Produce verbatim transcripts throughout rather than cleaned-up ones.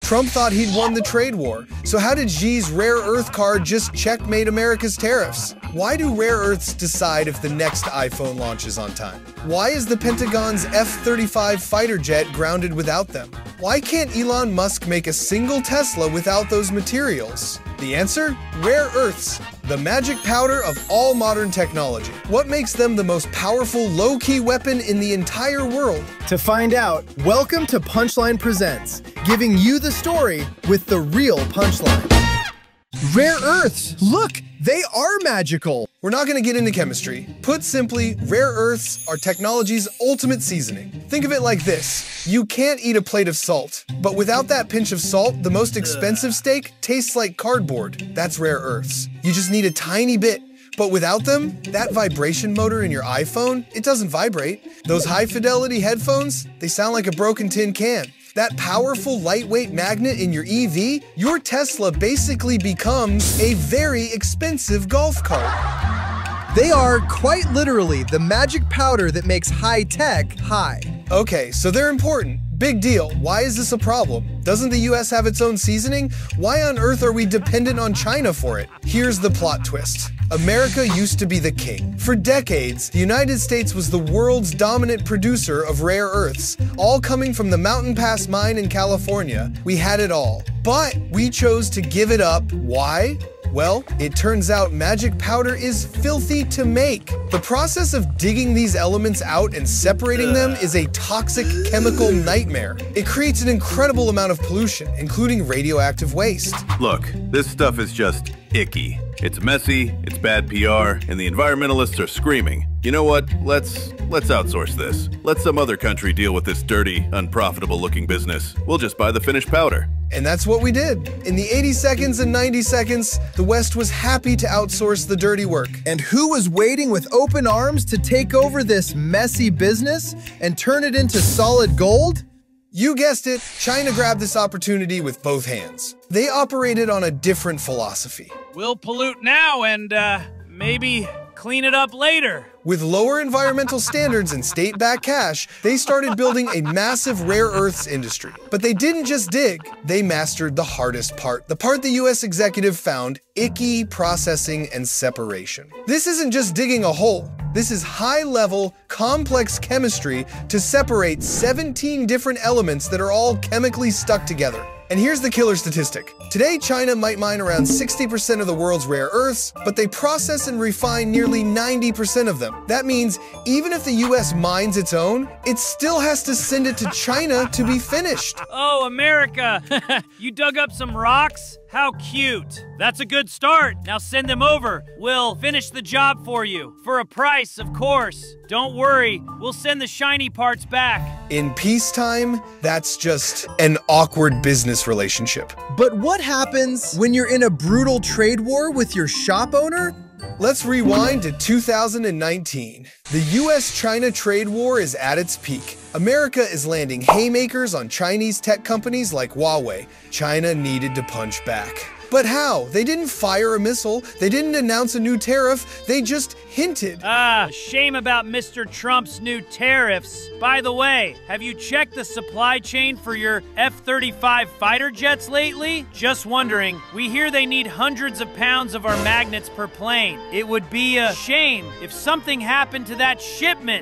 Trump thought he'd won the trade war. So how did Xi's rare earth card just checkmate America's tariffs? Why do rare earths decide if the next iPhone launches on time? Why is the Pentagon's F thirty-five fighter jet grounded without them? Why can't Elon Musk make a single Tesla without those materials? The answer? Rare earths, the magic powder of all modern technology. What makes them the most powerful low-key weapon in the entire world? To find out, welcome to Punchline Presents, giving you the story with the real punchline. Rare earths, look, they are magical. We're not going to get into chemistry. Put simply, rare earths are technology's ultimate seasoning. Think of it like this. You can't eat a plate of salt, but without that pinch of salt, the most expensive steak tastes like cardboard. That's rare earths. You just need a tiny bit. But without them, that vibration motor in your iPhone, it doesn't vibrate. Those high-fidelity headphones, they sound like a broken tin can. That powerful lightweight magnet in your E V, your Tesla basically becomes a very expensive golf cart. They are, quite literally, the magic powder that makes high-tech high. Okay, so they're important. Big deal. Why is this a problem? Doesn't the U S have its own seasoning? Why on earth are we dependent on China for it? Here's the plot twist. America used to be the king. For decades, the United States was the world's dominant producer of rare earths, all coming from the Mountain Pass mine in California. We had it all. But we chose to give it up. Why? Well, it turns out magic powder is filthy to make. The process of digging these elements out and separating them is a toxic chemical nightmare. It creates an incredible amount of pollution, including radioactive waste. Look, this stuff is just icky. It's messy, it's bad P R, and the environmentalists are screaming. You know what? Let's let's outsource this. Let some other country deal with this dirty, unprofitable-looking business. We'll just buy the finished powder. And that's what we did. In the eighty seconds and ninety seconds, the West was happy to outsource the dirty work. And who was waiting with open arms to take over this messy business and turn it into solid gold? You guessed it, China grabbed this opportunity with both hands. They operated on a different philosophy. We'll pollute now and, uh, maybe clean it up later. With lower environmental standards and state-backed cash, they started building a massive rare earths industry. But they didn't just dig, they mastered the hardest part, the part the U S executive found: icky processing and separation. This isn't just digging a hole. This is high-level, complex chemistry to separate seventeen different elements that are all chemically stuck together. And here's the killer statistic. Today, China might mine around sixty percent of the world's rare earths, but they process and refine nearly ninety percent of them. That means even if the U S mines its own, it still has to send it to China to be finished. Oh, America! You dug up some rocks? How cute. That's a good start. Now send them over. We'll finish the job for you. For a price, of course. Don't worry, we'll send the shiny parts back. In peacetime, that's just an awkward business relationship. But what happens when you're in a brutal trade war with your shop owner? Let's rewind to two thousand nineteen. The U S China trade war is at its peak. America is landing haymakers on Chinese tech companies like Huawei. China needed to punch back. But how? They didn't fire a missile, they didn't announce a new tariff, they just hinted. Ah, shame about Mister Trump's new tariffs. By the way, have you checked the supply chain for your F thirty-five fighter jets lately? Just wondering, we hear they need hundreds of pounds of our magnets per plane. It would be a shame if something happened to that shipment.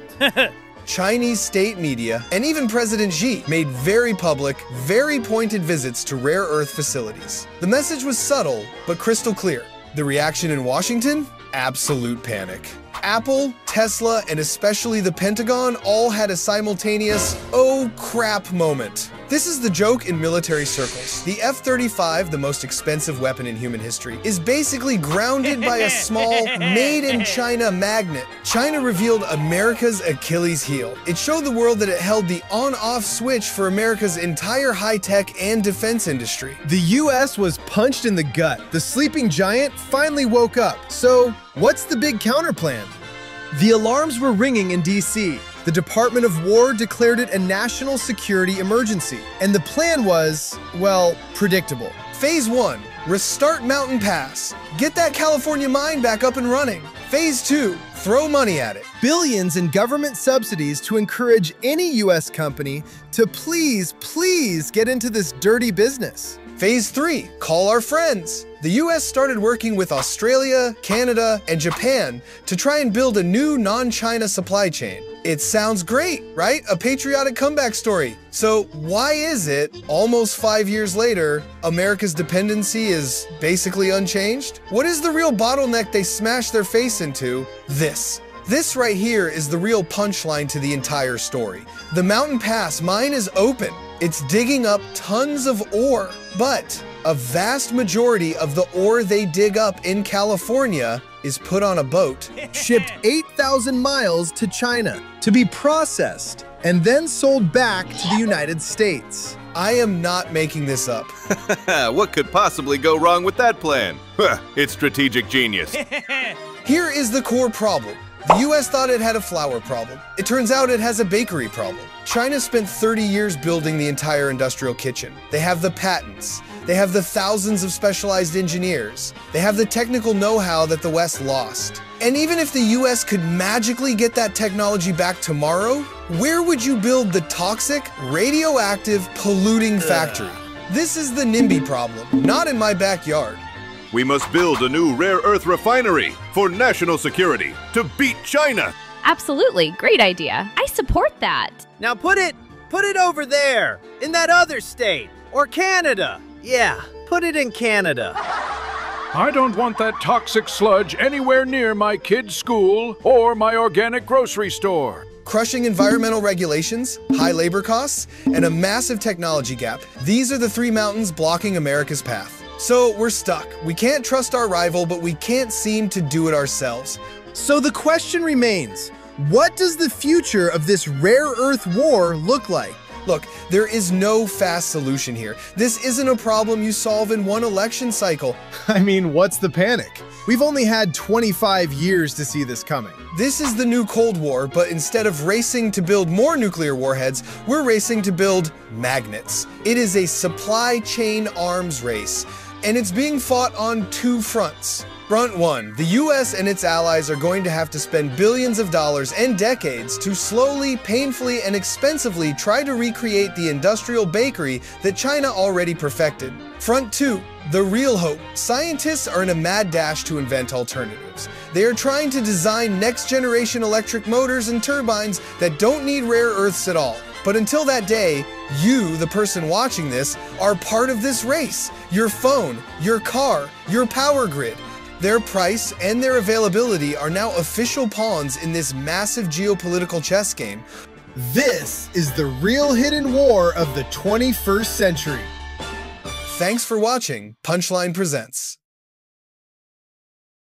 Chinese state media, and even President Xi made very public, very pointed visits to rare earth facilities. The message was subtle, but crystal clear. The reaction in Washington? Absolute panic. Apple, Tesla, and especially the Pentagon all had a simultaneous "oh crap" moment. This is the joke in military circles. The F thirty-five, the most expensive weapon in human history, is basically grounded by a small, made-in-China magnet. China revealed America's Achilles heel. It showed the world that it held the on-off switch for America's entire high-tech and defense industry. The U S was punched in the gut. The sleeping giant finally woke up. So, what's the big counterplan? The alarms were ringing in D C. The Department of War declared it a national security emergency. And the plan was, well, predictable. Phase one, restart Mountain Pass. Get that California mine back up and running. Phase two, Throw money at it. Billions in government subsidies to encourage any U S company to please, please get into this dirty business. Phase three, call our friends. The U S started working with Australia, Canada, and Japan to try and build a new non-China supply chain. It sounds great, right? A patriotic comeback story. So why is it, almost five years later, America's dependency is basically unchanged? What is the real bottleneck they smashed their face into? This. This right here is the real punchline to the entire story. The Mountain Pass mine is open. It's digging up tons of ore, but a vast majority of the ore they dig up in California is put on a boat, shipped eight thousand miles to China to be processed and then sold back to the United States. I am not making this up. What could possibly go wrong with that plan? It's strategic genius. Here is the core problem. The U S thought it had a flour problem. It turns out it has a bakery problem. China spent thirty years building the entire industrial kitchen. They have the patents. They have the thousands of specialized engineers. They have the technical know-how that the West lost. And even if the U S could magically get that technology back tomorrow, where would you build the toxic, radioactive, polluting factory? This is the NIMBY problem, not in my backyard. We must build a new rare earth refinery for national security to beat China. Absolutely, great idea. I support that. Now put it, put it over there, in that other state, or Canada. Yeah, put it in Canada. I don't want that toxic sludge anywhere near my kid's school or my organic grocery store. Crushing environmental regulations, high labor costs, and a massive technology gap. These are the three mountains blocking America's path. So we're stuck. We can't trust our rival, but we can't seem to do it ourselves. So the question remains, what does the future of this rare earth war look like? Look, there is no fast solution here. This isn't a problem you solve in one election cycle. I mean, what's the panic? We've only had twenty-five years to see this coming. This is the new Cold War, but instead of racing to build more nuclear warheads, we're racing to build magnets. It is a supply chain arms race, and it's being fought on two fronts. Front one, the U S and its allies are going to have to spend billions of dollars and decades to slowly, painfully, and expensively try to recreate the industrial bakery that China already perfected. Front two, the real hope. Scientists are in a mad dash to invent alternatives. They are trying to design next-generation electric motors and turbines that don't need rare earths at all. But until that day, you, the person watching this, are part of this race. Your phone, your car, your power grid. Their price and their availability are now official pawns in this massive geopolitical chess game. This is the real hidden war of the twenty-first century. Thanks for watching Punchline Presents.